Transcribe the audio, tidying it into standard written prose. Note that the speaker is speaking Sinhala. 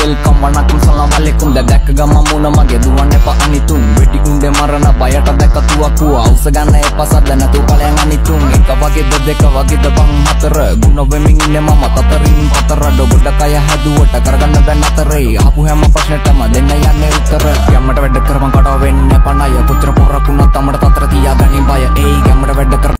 welcome වණකම් සලාම් අලයිකුම් දැක්ක ගම මුණ මගේ දුවන්න එපා අනිතුම් වෙඩි උණ්ඩේ මරණ බයට දැක්ක තුවක්කුව අවුස ගන්න එපා සද්ද නැතු ඵලයන් අනිතුම් එක වගේද දෙක වගේද බං හතර ගුණ වෙමින් ඉන්නේ මම තතරින් පතර ඩොගොඩ කය හැදුවට කරගන්න බෑ නතරේ ආපු හැම ප්‍රශ්නෙටම දෙන්න යන්නේ උත්තර යම්මට වැඩ කරපන් කඩව වෙන්නේ පණය පුත්‍ර පොරකුණ තමට තතර තියා ගනින් බය ඒ යම්මට වැඩ කර